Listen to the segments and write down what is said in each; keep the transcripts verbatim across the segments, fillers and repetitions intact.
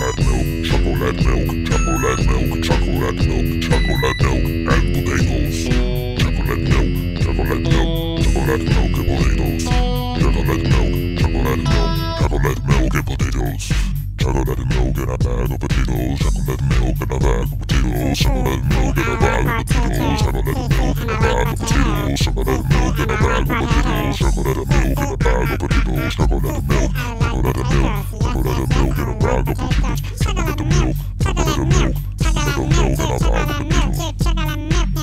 chocolate milk, chocolate milk, chocolate milk, chocolate milk, chocolate milk, and potatoes. Chocolate milk, chocolate milk, chocolate milk and potatoes. Chocolate milk, chocolate milk, chocolate milk and potatoes. Chocolate milk in a bag of potatoes. Chocolate milk in a bag of potatoes. Chocolate milk in a bag of potatoes. Chocolate milk in a bag of potatoes. Chocolate milk in a bag of potatoes. Chocolate milk in a bag of potatoes. Chocolate milk, chocolate milk, chocolate milk in a bag of potatoes. Chocolate milk, chocolate milk, chocolate milk in a bag of potatoes.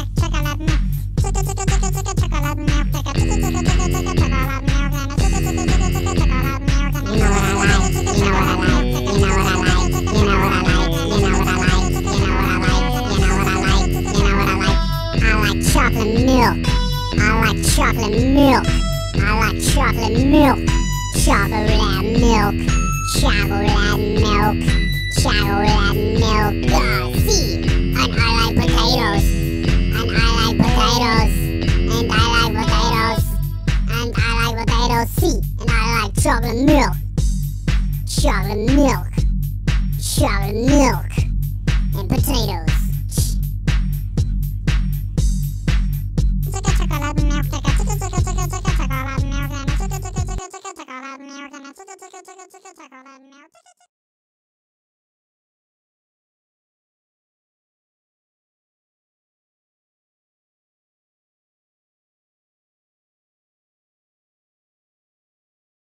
Chocolate milk. I like chocolate milk. I like chocolate milk. Chocolate milk. Chocolate milk. Chocolate milk. Uh, see, and I like potatoes. And I like potatoes. And I like potatoes. And I like potatoes. See, and I like chocolate milk. Chocolate milk. Chocolate milk. And potatoes. Chocolate milk, chocolate milk, chocolate milk, chocolate milk.